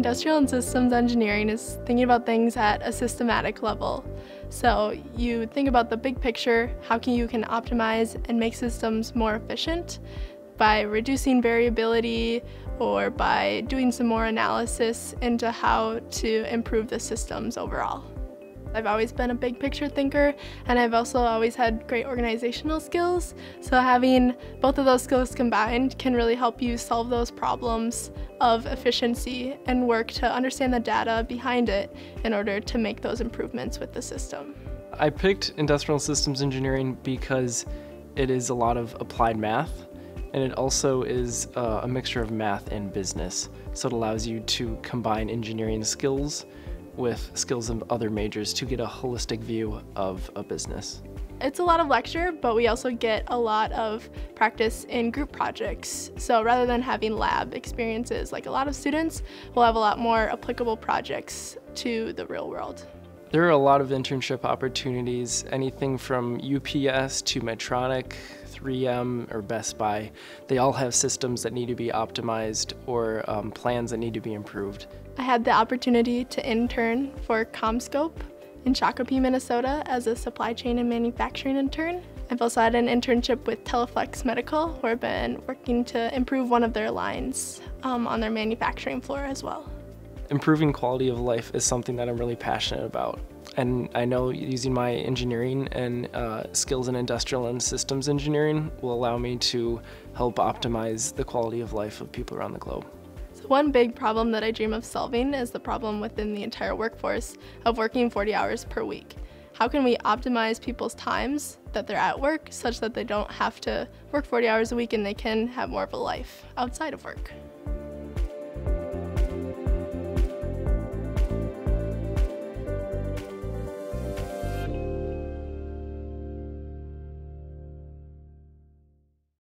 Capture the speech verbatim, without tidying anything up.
Industrial and systems engineering is thinking about things at a systematic level. So you think about the big picture, how can you can optimize and make systems more efficient by reducing variability or by doing some more analysis into how to improve the systems overall. I've always been a big picture thinker, and I've also always had great organizational skills, so having both of those skills combined can really help you solve those problems of efficiency and work to understand the data behind it in order to make those improvements with the system. I picked industrial systems engineering because it is a lot of applied math, and it also is uh, a mixture of math and business, so it allows you to combine engineering skills with skills in other majors to get a holistic view of a business. It's a lot of lecture, but we also get a lot of practice in group projects. So rather than having lab experiences like a lot of students, we'll have a lot more applicable projects to the real world. There are a lot of internship opportunities, anything from U P S to Medtronic, three M, or Best Buy. They all have systems that need to be optimized or um, plans that need to be improved. I had the opportunity to intern for CommScope in Shakopee, Minnesota as a supply chain and manufacturing intern. I've also had an internship with Teleflex Medical, where I've been working to improve one of their lines um, on their manufacturing floor as well. Improving quality of life is something that I'm really passionate about. And I know using my engineering and uh, skills in industrial and systems engineering will allow me to help optimize the quality of life of people around the globe. So one big problem that I dream of solving is the problem within the entire workforce of working forty hours per week. How can we optimize people's times that they're at work such that they don't have to work forty hours a week and they can have more of a life outside of work?